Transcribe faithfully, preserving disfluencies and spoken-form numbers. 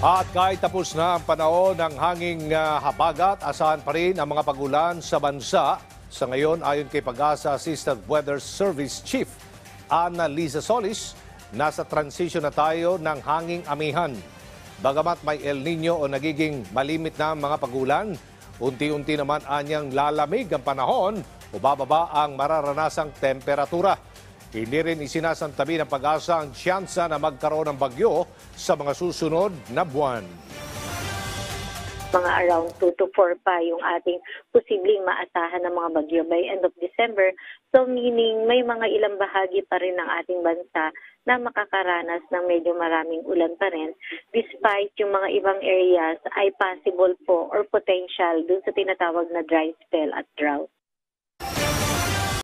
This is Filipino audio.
At kahit tapos na ang panahon ng hanging ah, habagat, asahan pa rin ang mga pagulan sa bansa. Sa ngayon, ayon kay Pag-asa Assistant Weather Service Chief Ana Liza Solis, nasa transition na tayo ng hanging amihan. Bagamat may El Nino o nagiging malimit na mga pagulan, unti-unti naman anyang lalamig ang panahon o bababa ang mararanasang temperatura. Hindi rin isinasantabi ng Pag-asa ang tsansa na magkaroon ng bagyo sa mga susunod na buwan. Mga around two to four pa yung ating posibleng maasahan ng mga bagyo by end of December. So meaning may mga ilang bahagi pa rin ng ating bansa na makakaranas ng medyo maraming ulan pa rin despite yung mga ibang areas ay possible po or potential dun sa tinatawag na dry spell at drought.